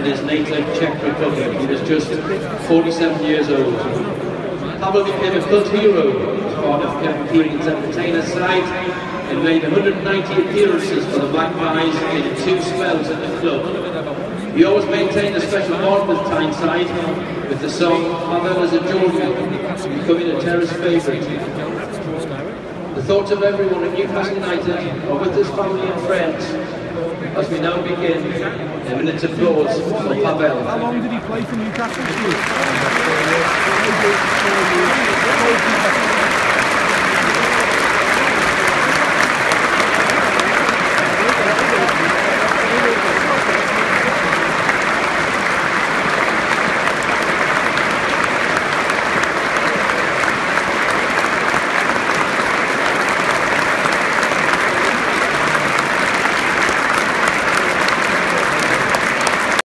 his native Czech Republic. He was just 47 years old. Pavel became a cult hero as part of Kevin Keegan's entertainer side and made 190 appearances for the Magpies in 2 spells at the club. He always maintained a special bond with Tyneside, with the song Pavel as a Georgian becoming a terrace favourite. The thoughts of everyone at Newcastle United are with his family and friends as we now begin a minute's applause for Pavel. How long did he play for Newcastle?